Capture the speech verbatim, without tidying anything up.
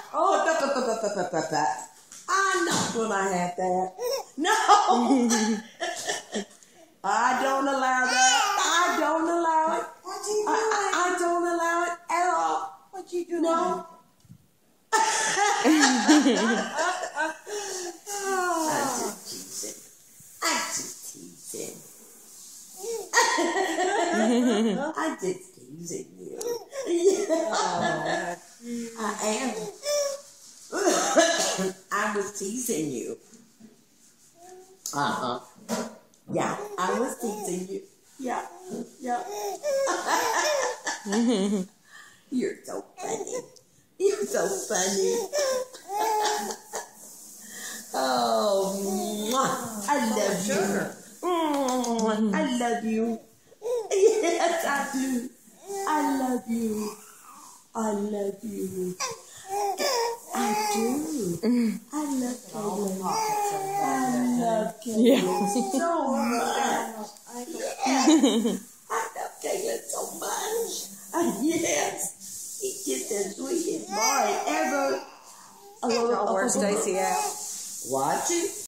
Oh, da, da, da, da, da, da, da. I'm not gonna have that. No. I don't allow that. I don't allow it. What you doing? I, I, I don't allow it at all. What you doing? No. I'm just teasing. I'm just teasing. I'm just teasing you. I am. I was teasing you. Uh-huh. Yeah, I was teasing you. Yeah, yeah. You're so funny. You're so funny. Oh, mwah. I love you. Mm, I love you. Yes, I do. I love you. I love you. I do. I love Caitlin. I love Caitlin so much. Yes. I love Caitlin so much. Uh, yes. He's just the sweetest boy ever. Don't wear Stacy out. Watch it.